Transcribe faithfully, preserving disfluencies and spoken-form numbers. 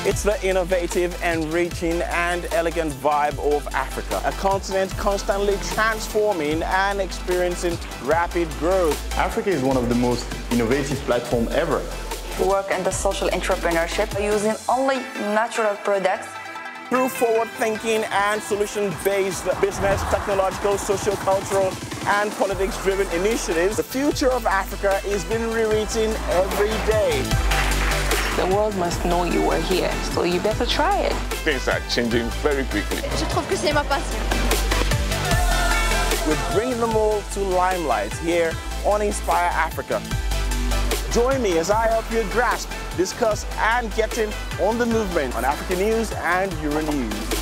It's the innovative, enriching and elegant vibe of Africa, a continent constantly transforming and experiencing rapid growth. Africa is one of the most innovative platforms ever. We work in the social entrepreneurship using only natural products. Through forward-thinking and solution-based business, technological, socio-cultural and politics-driven initiatives, the future of Africa is being rewritten every day. The world must know you were here, so you better try it. Things are changing very quickly. Je trouve que c'est ma passion. We're bringing them all to limelight here on Inspire Africa. Join me as I help you grasp, discuss and get in on the movement on African News and Euronews.